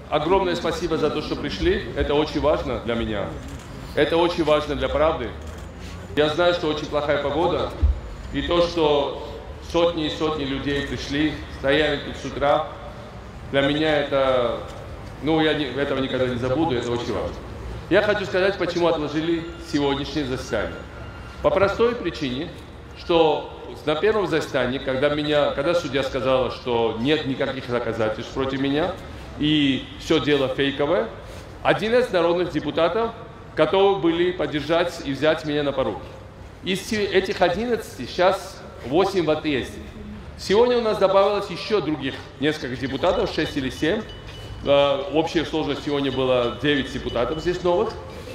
огромное спасибо за то, что пришли. Это очень важно для меня. Это очень важно для правды. Я знаю, что очень плохая погода. И то, что сотни и сотни людей пришли, стояли тут с утра, для меня это... Ну, я этого никогда не забуду, это очень важно. Я хочу сказать, почему отложили сегодняшнее заседание. По простой причине, что на первом заседании, когда судья сказала, что нет никаких доказательств против меня, и все дело фейковое, 11 народных депутатов готовы были поддержать и взять меня на поруки. Из этих 11 сейчас 8 в отъезде. Сегодня у нас добавилось еще других несколько депутатов, 6 или 7. Общая сложность сегодня было 9 депутатов здесь новых.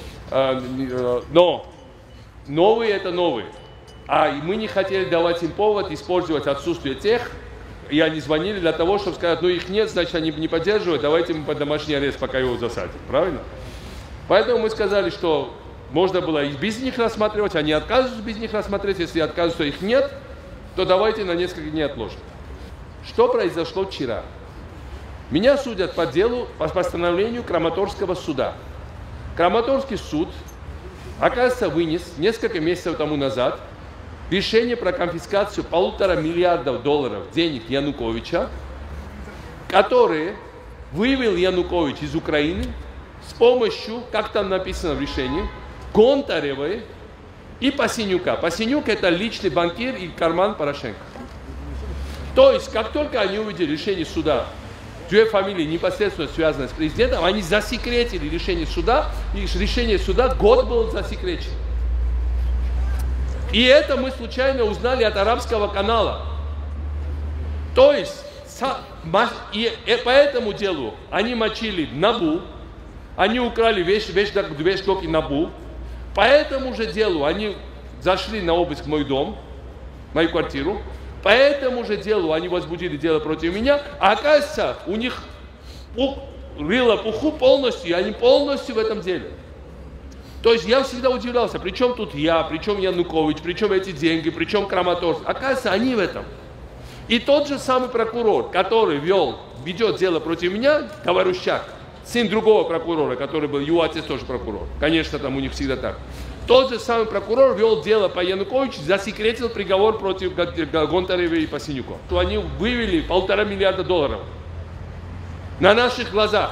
Но новые это новые. А мы не хотели давать им повод использовать отсутствие тех, и они звонили для того, чтобы сказать, ну их нет, значит они не поддерживают, давайте мы под домашний арест, пока его засадим. Правильно? Поэтому мы сказали, что можно было и без них рассматривать, они отказываются без них рассмотреть, если отказываются, их нет, то давайте на несколько дней отложим. Что произошло вчера? Меня судят по делу, по постановлению Краматорского суда. Краматорский суд, оказывается, вынес несколько месяцев тому назад решение про конфискацию $1,5 миллиарда денег Януковича, которые вывел Янукович из Украины с помощью, как там написано в решении, Гонтаревой и Пасенюка. Пасенюк – это личный банкир и карман Порошенко. То есть, как только они увидели решение суда, две фамилии непосредственно связаны с президентом, они засекретили решение суда, и решение суда год был засекречен. И это мы случайно узнали от Арабского канала. То есть, по этому делу они мочили НАБУ, они украли вещдоки НАБУ. По этому же делу они зашли на обыск в мой дом, мою квартиру. По этому же делу они возбудили дело против меня. А оказывается, у них рыло пуху полностью, и они полностью в этом деле. То есть я всегда удивлялся, при чем тут я, при чем Янукович, при чем эти деньги, при чем Краматорск. Оказывается, они в этом. И тот же самый прокурор, который ведет дело против меня, Говорущак, сын другого прокурора, который был, его отец тоже прокурор. Конечно, там у них всегда так. Тот же самый прокурор вел дело по Януковичу, засекретил приговор против Гонтаревой и Пасенюка. То они вывели $1,5 миллиарда на наших глазах.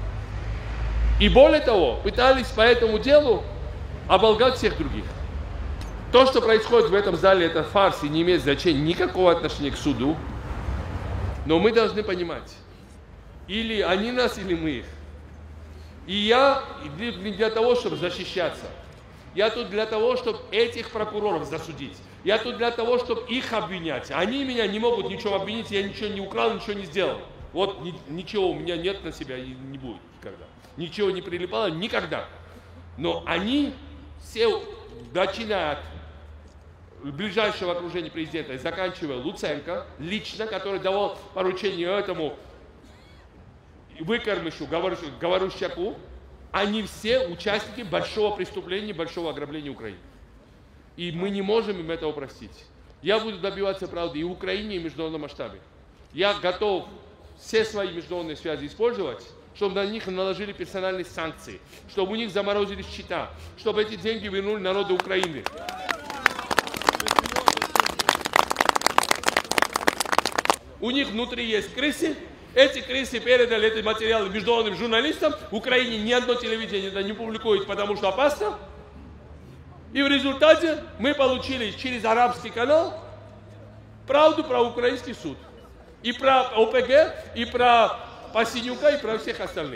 И более того, пытались по этому делу оболгать всех других. То, что происходит в этом зале, это фарс и не имеет значения никакого отношения к суду. Но мы должны понимать, или они нас, или мы их. И я не для того, чтобы защищаться. Я тут для того, чтобы этих прокуроров засудить. Я тут для того, чтобы их обвинять. Они меня не могут ничего обвинить, я ничего не украл, ничего не сделал. Вот ничего у меня нет на себя и не будет никогда. Ничего не прилипало никогда. Но они все, начиная от ближайшего окружения президента и заканчивая Луценко, лично, который давал поручение этому выкормышу, Говорущаку, они все участники большого преступления, большого ограбления Украины. И мы не можем им этого простить. Я буду добиваться правды и в Украине, и в международном масштабе. Я готов все свои международные связи использовать, чтобы на них наложили персональные санкции, чтобы у них заморозили счета, чтобы эти деньги вернули народу Украины. У них внутри есть крысы. Эти крысы передали эти материалы международным журналистам. В Украине ни одно телевидение это не публикует, потому что опасно. И в результате мы получили через арабский канал правду про украинский суд. И про ОПГ, и про Пасенюка, и про всех остальных.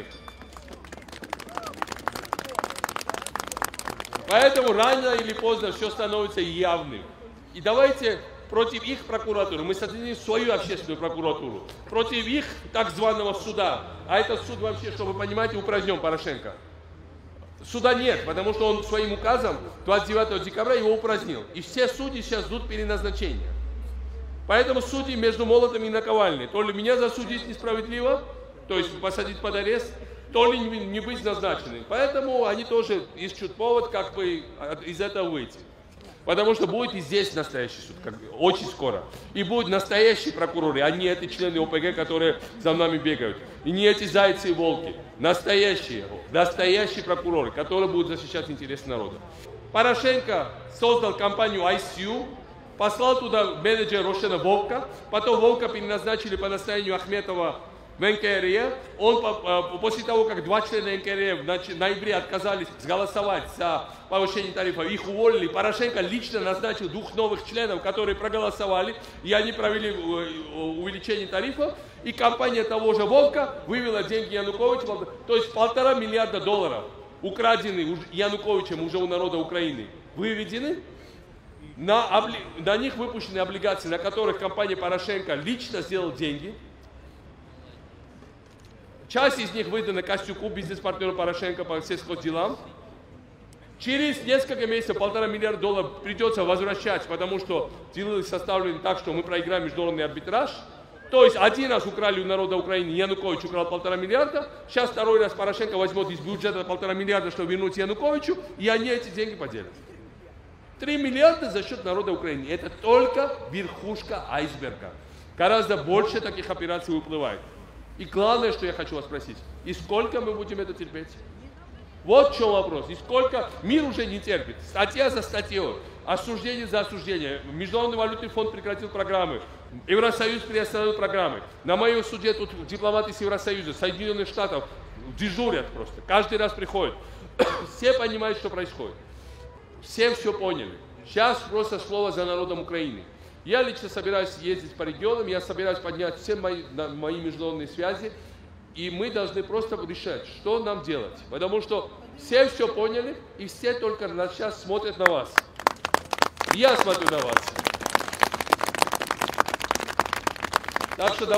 Поэтому рано или поздно все становится явным. И давайте против их прокуратуры, мы создадим свою общественную прокуратуру, против их так званого суда, а этот суд вообще, чтобы вы понимаете, упразднен Порошенко. Суда нет, потому что он своим указом 29 декабря его упразднил. И все судьи сейчас ждут переназначения. Поэтому судьи между молотом и наковальней. То ли меня засудить несправедливо, то есть посадить под арест, то ли не быть назначенным. Поэтому они тоже ищут повод, как бы из этого выйти. Потому что будет и здесь настоящий суд, очень скоро. И будут настоящие прокуроры, а не эти члены ОПГ, которые за нами бегают. И не эти зайцы и волки. Настоящие прокуроры, которые будут защищать интересы народа. Порошенко создал компанию ICU, послал туда менеджера Рошена Вовка, потом Вовка переназначили по настоянию Ахметова в НКРЕ. Он, после того, как 2 члена НКРЕ в ноябре отказались голосовать за повышение тарифов, их уволили, Порошенко лично назначил 2 новых членов, которые проголосовали, и они провели увеличение тарифов, и компания того же Вовка вывела деньги Януковича, то есть $1,5 миллиарда украдены Януковичем уже у народа Украины, выведены. На них выпущены облигации, на которых компания Порошенко лично сделала деньги. Часть из них выдана Костюку, бизнес-партнеру Порошенко по сельхозделам. Через несколько месяцев $1,5 миллиарда придется возвращать, потому что делы составлены так, что мы проиграем международный арбитраж. То есть один раз украли у народа Украины, Янукович украл $1,5 миллиарда, сейчас второй раз Порошенко возьмет из бюджета $1,5 миллиарда, чтобы вернуть Януковичу, и они эти деньги поделят. 3 миллиарда за счет народа Украины. Это только верхушка айсберга. Гораздо больше таких операций выплывает. И главное, что я хочу вас спросить, и сколько мы будем это терпеть? Вот в чем вопрос. И сколько мир уже не терпит. Статья за статьей, осуждение за осуждение. Международный валютный фонд прекратил программы. Евросоюз приостановил программы. На моем суде тут дипломаты с Евросоюза, Соединенных Штатов дежурят просто. Каждый раз приходят. Все понимают, что происходит. Все поняли. Сейчас просто слово за народом Украины. Я лично собираюсь ездить по регионам, я собираюсь поднять все мои международные связи, и мы должны просто решать, что нам делать. Потому что все поняли, и все только сейчас смотрят на вас. Я смотрю на вас. Так что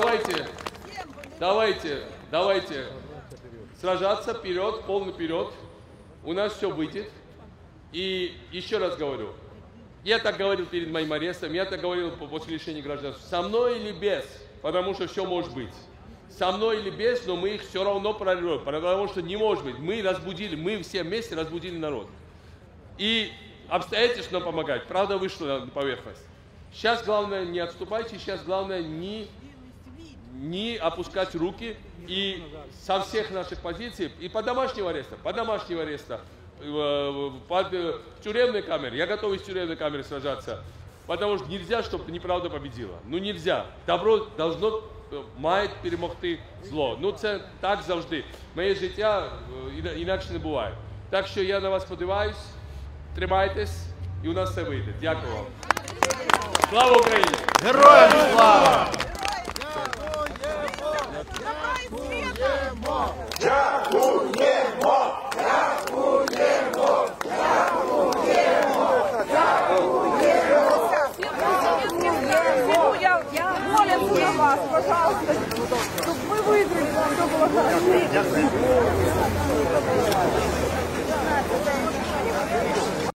давайте сражаться вперед, полный вперед. У нас все выйдет. И еще раз говорю, я так говорил перед моим арестом, я так говорил после лишения гражданства. Со мной или без, потому что все может быть. Со мной или без, но мы их все равно прорвем, потому что не может быть. Мы все вместе разбудили народ. И обстоятельства нам помогают. Правда вышла на поверхность. Сейчас главное не отступайте, сейчас главное не опускать руки. И со всех наших позиций, и под домашнего ареста, под тюремной камерой. Я готов из тюремной камеры сражаться, потому что нельзя, чтобы неправда победила. Ну нельзя. Добро должно має перемогти зло. Ну це так завжди. Моє життя інакше не буває. Так що я на вас сподіваюсь, тримайтесь і у нас все вийде. Дякую вам. Слава Україні! Героям слава! Я молюсь за вас, пожалуйста, чтобы вы выиграли, чтобы все было хорошо.